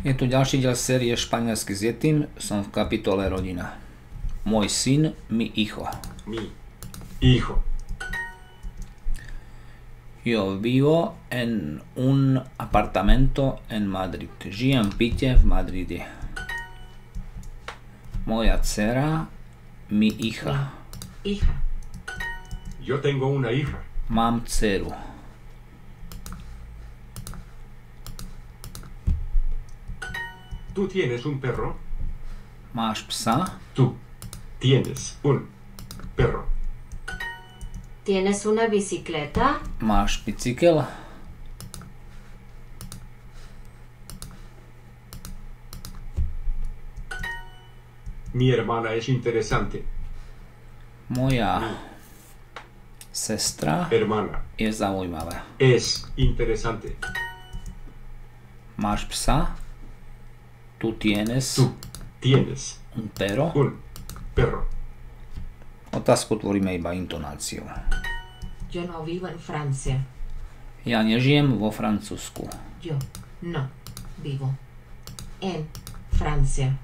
Je tu ďalší diel série Španielsky s Yetim, som v kapitole rodina. Môj syn, mi hijo. Mi hijo. Yo vivo en un apartamento en Madrid. Žijem v byte v Madride. Moja dcera, mi hija. Hija. Yo tengo una hija. Mám dceru. ¿Tú tienes un perro? Máš psa? Tú tienes un perro. ¿Tienes una bicicleta? Máš bicykel? Mi hermana es interesante. Moja sestra Hermana je zaujímavá. es interesante. Máš psa? Tú tienes Tú tienes un perro? un perro. Otázku tvoríme iba intonáciou. Yo no vivo en Francia. Ja nežijem vo Francúzsku. Yo no vivo en Francia.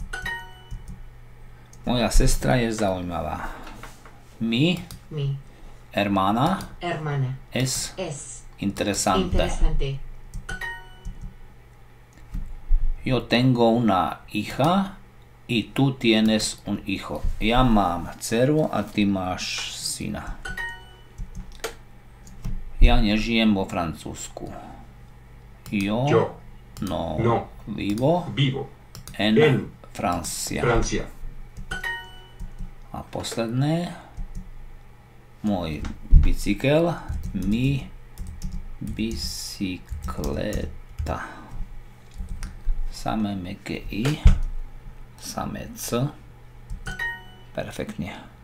Moja sestra je zaujímavá. Mi Mi hermana hermana es es interesante. interesante. Yo tengo una hija y tú tienes un hijo. Ja mám dceru a ty máš syna. Ja nežijem vo Francúzsku. Yo no vivo Vivo en en Francia. Francia. A posledné. Môj bicykel. Mi bicicleta. Samé meké i. Samé c. Perfektne.